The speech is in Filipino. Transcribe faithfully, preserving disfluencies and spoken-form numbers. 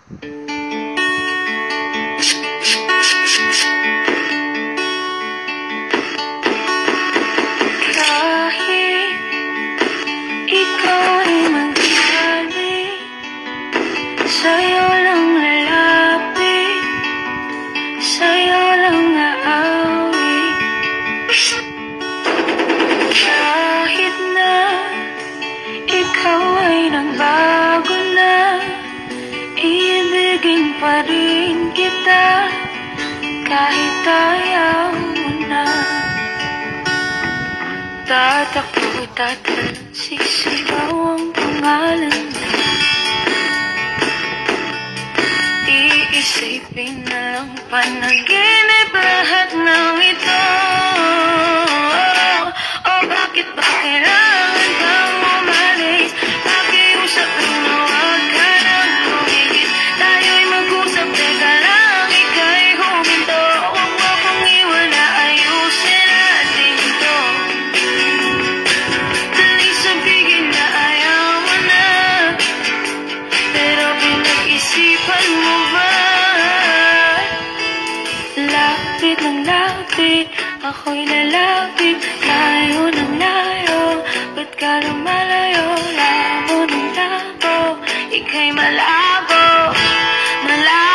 Kahit ikaw ay magsabi, sa'yo lang lalapit, sa'yo lang aawi. Kahit na ikaw ay nagbago na, iibigin pa rin kita kahit ayaw mo na. Tatakbo, tatalon, sisigaw ang pangalan mo. Iisipin na lang panaginip lahat ng ito. Oh, bakit ba kailangan kang umalis? Pakiusap lang na huwag ka nang lumigit. Tayo'y mag-usap, teka lang, ika'y huminto. Huwag mo kong iwan na ayusin natin ito. Dali sabihin na ayaw mo na, pero pinag-isipan mo ba? Lapit ng lapit, ako'y lalapit, layo ng layo, ba't ka lumalayo? Labo ng labo, ika'y malabo, malabo.